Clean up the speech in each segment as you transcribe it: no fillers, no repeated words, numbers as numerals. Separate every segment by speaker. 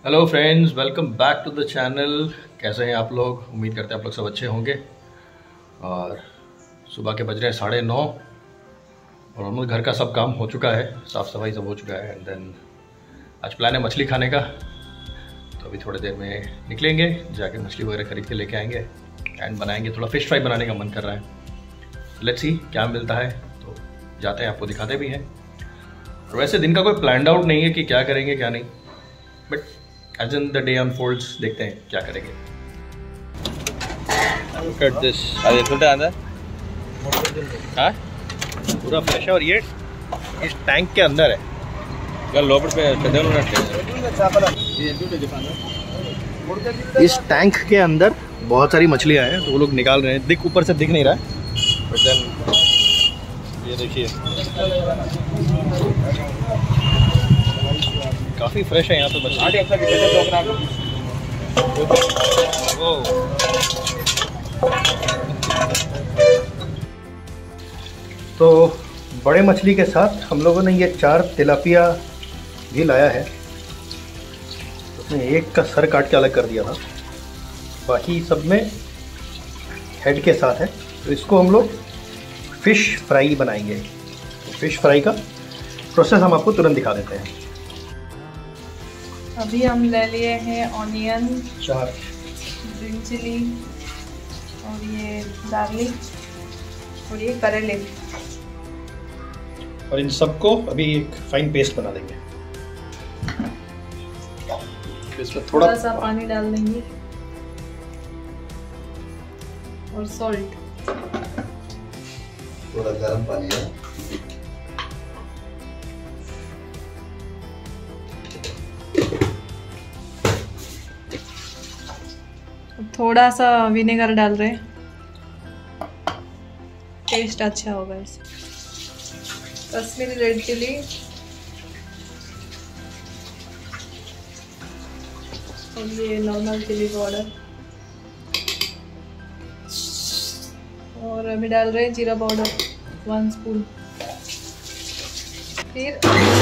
Speaker 1: Hello friends, welcome back to the channel. कैसे हैं आप लोग? उम्मीद करते हैं आप लोग सब अच्छे होंगे। और सुबह के बज रहे हैं 9:30 और ऑलमोस्ट घर का सब काम हो चुका है, साफ़ सफाई सब हो चुका है। एंड देन आज प्लान है मछली खाने का, तो अभी थोड़ी देर में निकलेंगे, जाके मछली वगैरह खरीद के लेके आएंगे एंड बनाएंगे। थोड़ा फ़िश फ्राई बनाने का मन कर रहा है। लेट्स सी क्या मिलता है, तो जाते हैं, आपको दिखाते भी हैं। और वैसे दिन का कोई प्लान आउट नहीं है कि क्या करेंगे क्या नहीं, but as in the day unfolds देखते हैं क्या करेंगे। कट दिस हाँ पूरा फ्रेश है और ये इस टैंक के अंदर है। इस टैंक के अंदर बहुत सारी मछलियां हैं, तो वो लोग निकाल रहे हैं। ऊपर से दिख नहीं रहा है, बट देन ये देखिए काफ़ी फ्रेश है यहाँ पे मछली। तो बड़े मछली के साथ हम लोगों ने ये 4 तिलापिया भी लाया है। उसमें एक का सर काट के अलग कर दिया था, बाकी सब में हेड के साथ है। तो इसको हम लोग फ़िश फ्राई बनाएंगे। तो फ़िश फ्राई का प्रोसेस हम आपको तुरंत दिखा देते हैं।
Speaker 2: अभी हम ले लिए हैं ऑनियन,
Speaker 1: 4
Speaker 2: ग्रीन चिली और ये गार्लिक और ये करेले,
Speaker 1: और इन सबको अभी एक फाइन पेस्ट बना देंगे। इसमें थोड़ा
Speaker 2: सा पानी डाल देंगे और सॉल्ट,
Speaker 3: थोड़ा गर्म पानी है।
Speaker 2: थोड़ा सा विनेगर डाल रहे हैं, टेस्ट अच्छा होगा इससे। कश्मीरी रेड चिली और ये नॉर्मल चिली पाउडर, और अभी डाल रहे हैं जीरा पाउडर 1 स्पून। फिर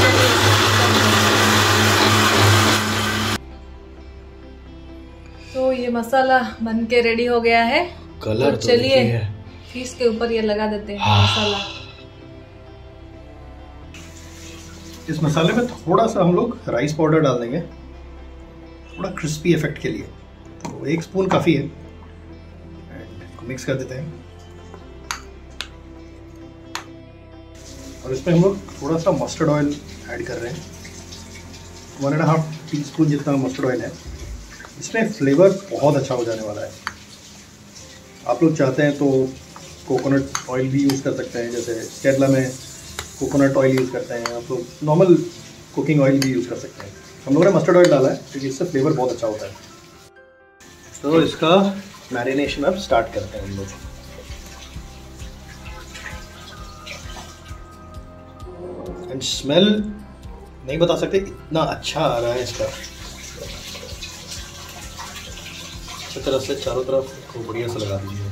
Speaker 2: तो ये मसाला बन के रेडी हो गया है।
Speaker 1: कलर
Speaker 2: तो चलिए फिश के ऊपर ये लगा देते हैं मसाला।
Speaker 1: इस मसाले में थोड़ा सा हम लोग राइस पाउडर डाल देंगे, थोड़ा क्रिस्पी इफेक्ट के लिए। तो 1 स्पून काफ़ी है। एंड मिक्स कर देते हैं। और इसमें हम लोग थोड़ा सा मस्टर्ड ऑयल ऐड कर रहे हैं। 1.5 टीस्पून जितना मस्टर्ड ऑयल है। इसमें फ्लेवर बहुत अच्छा हो जाने वाला है। आप लोग चाहते हैं तो कोकोनट ऑयल भी यूज़ कर सकते हैं, जैसे केरला में कोकोनट ऑयल यूज़ करते हैं। आप लोग नॉर्मल कुकिंग ऑयल भी यूज़ कर सकते हैं। हम लोगों ने मस्टर्ड ऑयल डाला है क्योंकि इससे फ्लेवर बहुत अच्छा होता है। तो इसका मैरिनेशन अब स्टार्ट करते हैं हम लोग। एंड स्मेल नहीं बता सकते, इतना अच्छा आ रहा है इसका। अच्छी तरह से चारों तरफ को बढ़िया से लगा दीजिए।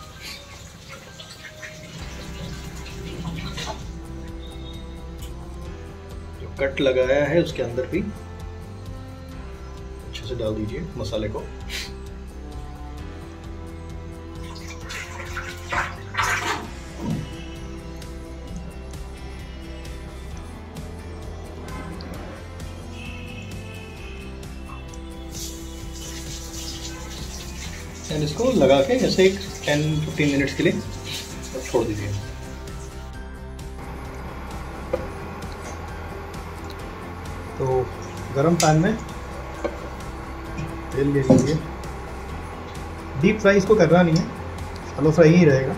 Speaker 1: जो कट लगाया है उसके अंदर भी अच्छे से डाल दीजिए मसाले को। एंड इसको लगा के जैसे एक 10-15 मिनट्स के लिए छोड़ दीजिए। तो गरम पैन में तेल ले लीजिए। डीप फ्राई इसको करना नहीं है, शैलो फ्राई ही रहेगा।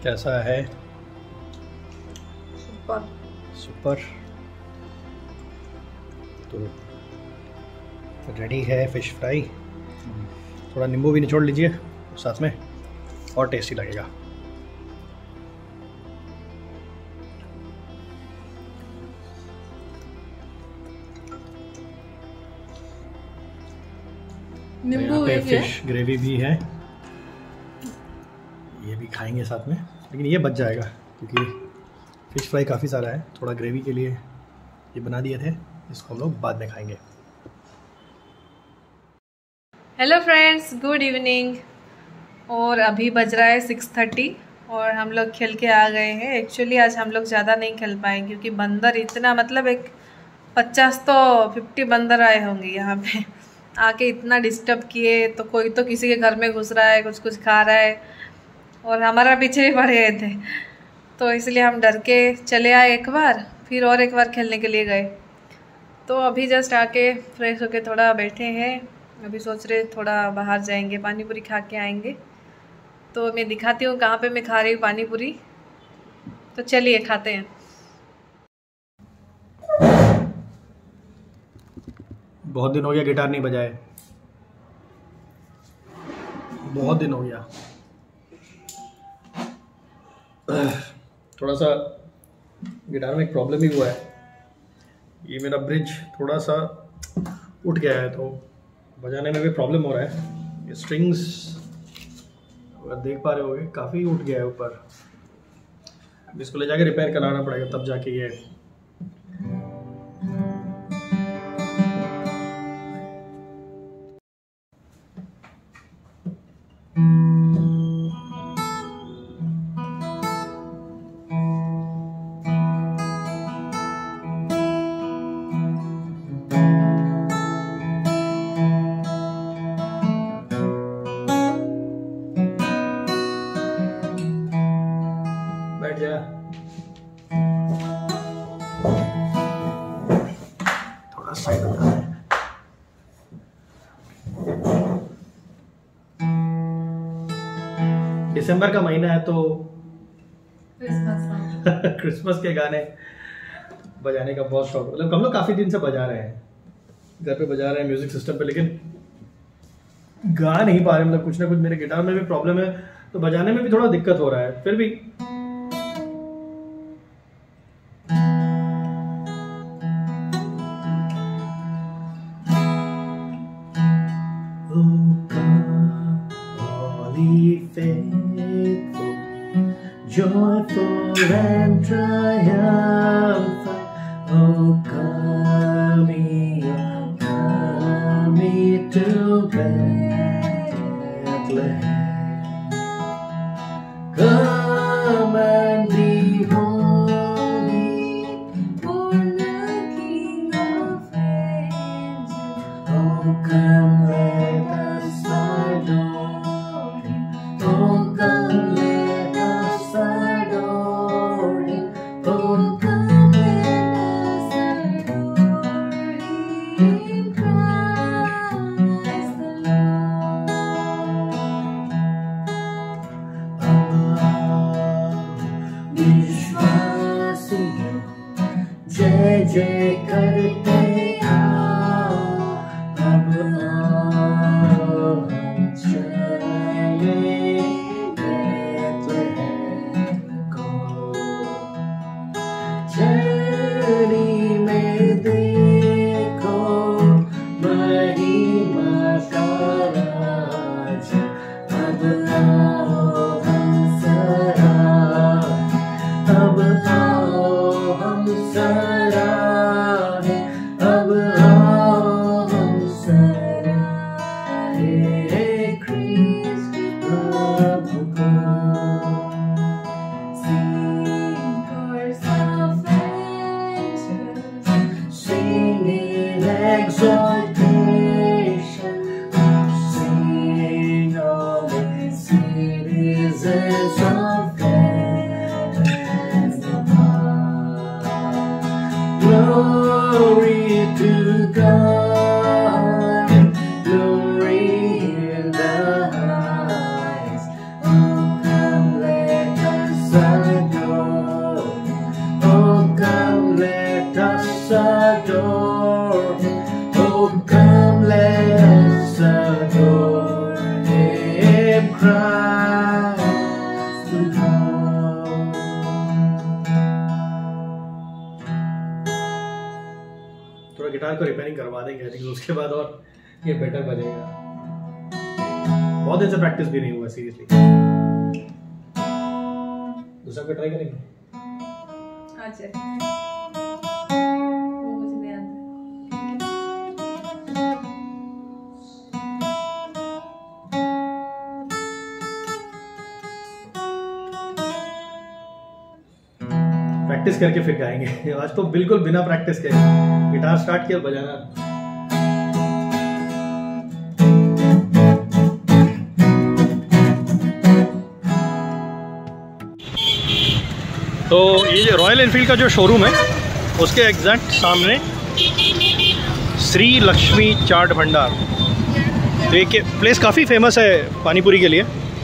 Speaker 1: कैसा है?
Speaker 2: Super
Speaker 1: super. तो रेडी है फिश फ्राई। थोड़ा नींबू भी निचोड़ लीजिए साथ में, और टेस्टी लगेगा।
Speaker 2: नींबू
Speaker 1: पे
Speaker 2: एक है।
Speaker 1: फिश ग्रेवी भी है, ये भी खाएंगे साथ में, लेकिन ये बच जाएगा क्योंकि फिश फ्राई काफ़ी सारा है। थोड़ा ग्रेवी के लिए ये बना दिए थे, इसको हम लोग बाद में खाएंगे।
Speaker 2: Hello friends, good evening. और अभी बज रहा है 6:30 और हम लोग खेल के आ गए हैं। एक्चुअली आज हम लोग ज़्यादा नहीं खेल पाए क्योंकि बंदर इतना, मतलब एक 50 तो 50 बंदर आए होंगे यहाँ पे। आके इतना डिस्टर्ब किए, तो कोई तो किसी के घर में घुस रहा है, कुछ कुछ खा रहा है, और हमारा पीछे भी पड़ गए थे। तो इसलिए हम डर के चले आए एक बार, फिर और एक बार खेलने के लिए गए। तो अभी जस्ट आके फ्रेश होके थोड़ा बैठे हैं। अभी सोच रहे थोड़ा बाहर जाएंगे, पानी पूरी खा के आएंगे। तो मैं दिखाती हूँ कहाँ पे मैं खा रही हूँ पानी पूरी। तो चलिए खाते हैं।
Speaker 1: बहुत दिन हो गया गिटार नहीं बजाए, बहुत दिन हो गया। थोड़ा सा गिटार में एक प्रॉब्लम ही हुआ है, ये मेरा ब्रिज थोड़ा सा उठ गया है, तो बजाने में भी प्रॉब्लम हो रहा है। ये स्ट्रिंग्स अगर देख पा रहे होगे काफ़ी उठ गया है ऊपर। अब इसको ले जाके रिपेयर कराना पड़ेगा, तब जाके ये बैठ जा। थोड़ा साइड हो जाना है। दिसंबर का महीना है तो क्रिसमस के गाने बजाने का बहुत शौक, मतलब हम लोग काफी दिन से बजा रहे हैं, घर पे बजा रहे हैं म्यूजिक सिस्टम पे, लेकिन गा नहीं पा रहे। मतलब कुछ ना कुछ मेरे गिटार में भी प्रॉब्लम है, तो बजाने में भी थोड़ा दिक्कत हो रहा है। फिर भी faithful, joyful and triumphant, oh come to Bethlehem. Come and behold, born the King of angels. Oh come let us adore him. Oh come let us adore him. Oh come let us adore him. Christ the Lord. विश्वासियों जय जय करते आओ, अब आओ हम चले बैतलहम को। चरनी में देखो महिमा का राजा, अब आओ हम सराहें, अब आओ हम सराहें, अब आओ हम सराहें ख्रीष्ट प्रभु को। Sing in exaltation, sing all the citizens of heaven above. Glory to God, glory in the highest. Oh, come let us करवा देंगे आई थिंक, उसके बाद और ये बेटर बजेगा। बहुत दिन से प्रैक्टिस भी नहीं हुआ सीरियसली। दूसरा पे ट्राई करेंगे।
Speaker 2: अच्छा
Speaker 1: प्रैक्टिस करके फिर गाएंगे। आज तो बिल्कुल बिना प्रैक्टिस के गिटार स्टार्ट किया, बजाना। तो ये जो रॉयल एनफील्ड का जो शोरूम है उसके एग्जैक्ट सामने श्री लक्ष्मी चाट भंडार। तो ये प्लेस काफ़ी फेमस है पानीपुरी के लिए।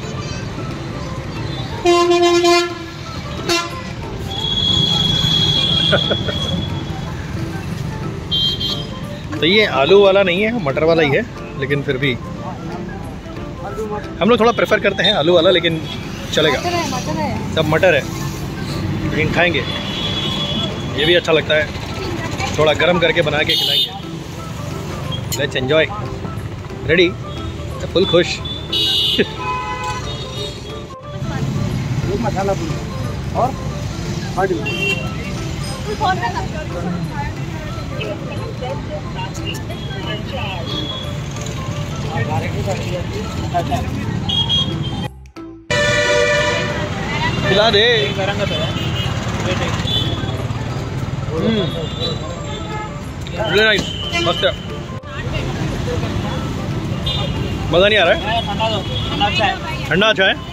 Speaker 1: तो ये आलू वाला नहीं है, मटर वाला ही है, लेकिन फिर भी हम लोग थोड़ा प्रेफर करते हैं आलू वाला, लेकिन चलेगा। सब मटर है लेकिन खाएंगे, ये भी अच्छा लगता है। थोड़ा गरम करके बना के खिलाएंगे। Let's enjoy. रेडी? फुल खुश।
Speaker 3: मसाला और
Speaker 1: खिला दे। मस्त है, मज़ा नहीं आ रहा है। ठंडा अच्छा है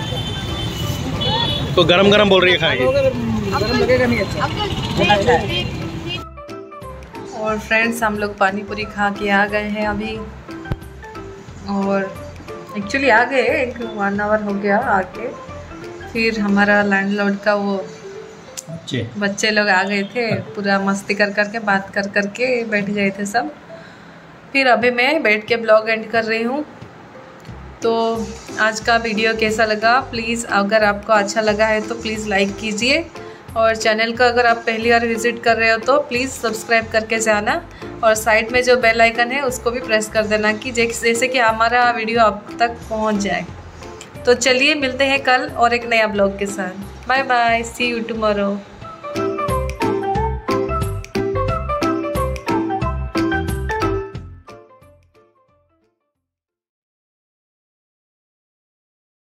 Speaker 1: तो गरम गरम बोल रही है खाएगी।
Speaker 2: और फ्रेंड्स हम लोग पानी पूरी खा के आ गए हैं अभी, और एक्चुअली आ गए 1 आवर हो गया आके। फिर हमारा लैंडलॉर्ड का वो बच्चे लोग आ गए थे, पूरा मस्ती कर करके बात कर करके बैठ गए थे सब। फिर अभी मैं बैठ के ब्लॉग एंड कर रही हूँ। तो आज का वीडियो कैसा लगा, प्लीज़ अगर आपको अच्छा लगा है तो प्लीज़ लाइक कीजिए, और चैनल को अगर आप पहली बार विज़िट कर रहे हो तो प्लीज़ सब्सक्राइब करके जाना, और साइड में जो बेल आइकन है उसको भी प्रेस कर देना कि जैसे कि हमारा वीडियो आप तक पहुंच जाए। तो चलिए मिलते हैं कल और एक नया ब्लॉग के साथ। Bye bye, see you tomorrow.